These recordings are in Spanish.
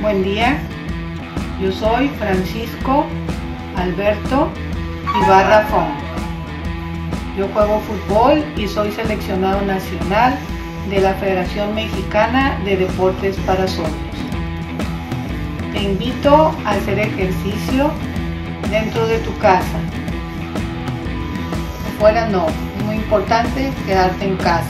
Buen día, yo soy Francisco Alberto Ibarra Fong. Yo juego fútbol y soy seleccionado nacional de la Federación Mexicana de Deportes para Sordos. Te invito a hacer ejercicio dentro de tu casa. Fuera no, es muy importante quedarte en casa.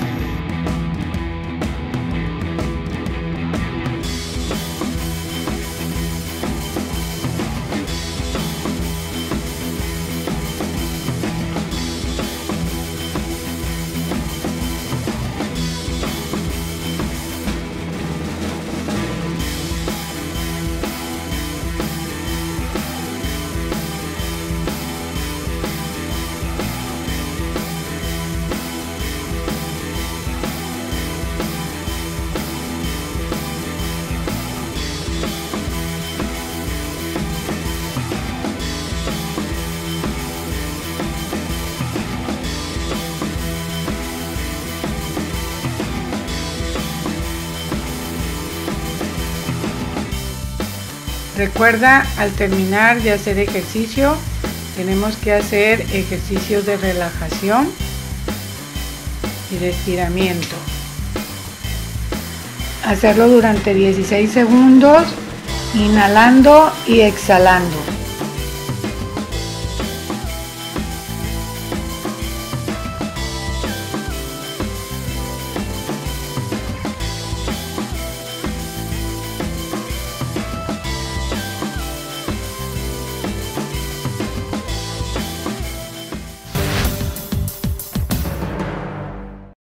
Recuerda, al terminar de hacer ejercicio, tenemos que hacer ejercicios de relajación y de estiramiento. Hacerlo durante 16 segundos, inhalando y exhalando.